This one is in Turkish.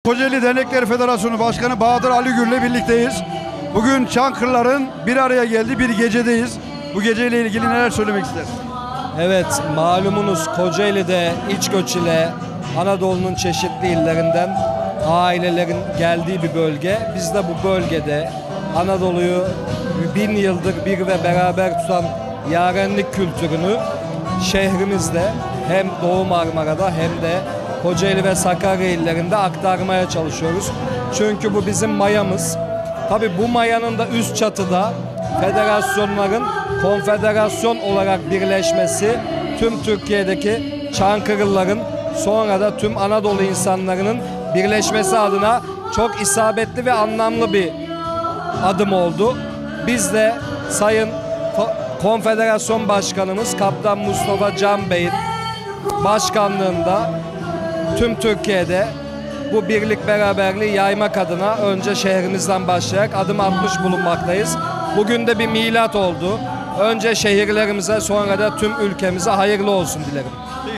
Kocaeli Dernekler Federasyonu Başkanı Bahadır Aligül'le birlikteyiz. Bugün Çankırıların bir araya geldiği bir gecedeyiz. Bu geceyle ilgili neler söylemek istersiniz? Evet, malumunuz Kocaeli'de iç göç ile Anadolu'nun çeşitli illerinden ailelerin geldiği bir bölge. Biz de bu bölgede Anadolu'yu 1000 yıldır bir ve beraber tutan yarenlik kültürünü şehrimizde hem Doğu Marmara'da hem de Kocaeli ve Sakarya illerinde aktarmaya çalışıyoruz. Çünkü bu bizim mayamız. Tabii bu mayanın da üst çatıda federasyonların konfederasyon olarak birleşmesi, tüm Türkiye'deki Çankırılıların sonra da tüm Anadolu insanlarının birleşmesi adına çok isabetli ve anlamlı bir adım oldu. Biz de Sayın Konfederasyon Başkanımız Kaptan Mustafa Can Bey'in başkanlığında tüm Türkiye'de bu birlik beraberliği yaymak adına önce şehrimizden başlayarak adım atmış bulunmaktayız. Bugün de bir milat oldu. Önce şehirlerimize sonra da tüm ülkemize hayırlı olsun dilerim.